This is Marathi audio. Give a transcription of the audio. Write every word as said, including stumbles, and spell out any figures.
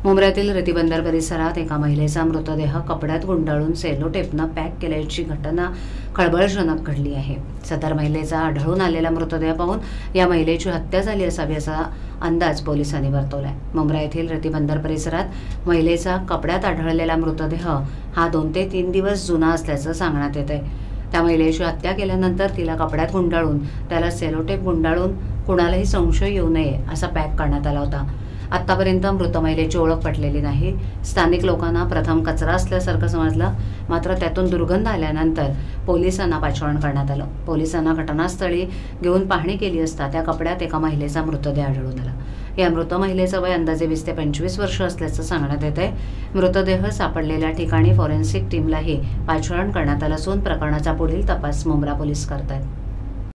मुंब्र्यातील रेतीबंदर परिसरात एका महिलेचा मृतदेह कपड्यात गुंडाळून सेलो टेपनं पॅक केल्याची घटना खळबळजनक घडली आहे। सदर महिलेचा आढळून आलेला मृतदेह पाहून या महिलेची हत्या झाली असावी असा अंदाज पोलिसांनी वर्तवलाय। मुंब्रा येथील रेतीबंदर परिसरात महिलेचा कपड्यात आढळलेला मृतदेह हा दोन ते तीन दिवस जुना असल्याचं सांगण्यात येत आहे। त्या महिलेची हत्या केल्यानंतर तिला कपड्यात गुंडाळून त्याला सेलोटेप गुंडाळून कुणालाही संशय येऊ नये असा पॅक करण्यात आला होता। आतापर्यंत मृत महिलेची ओळख पटलेली नाही। स्थानिक लोकांना प्रथम कचरा असल्यासारखं समजलं, मात्र त्यातून दुर्गंध आल्यानंतर पोलिसांना पाचारण करण्यात आलं। पोलिसांना घटनास्थळी घेऊन पाहणी केली असता त्या कपड्यात एका महिलेचा मृतदेह आढळून आला। या मृत महिलेचं वय अंदाजे वीस ते पंचवीस वर्ष असल्याचं सांगण्यात येत आहे। मृतदेह सापडलेल्या ठिकाणी फॉरेन्सिक टीमलाही पाचारण करण्यात आलं असून प्रकरणाचा पुढील तपास मुंब्रा पोलीस करत आहेत।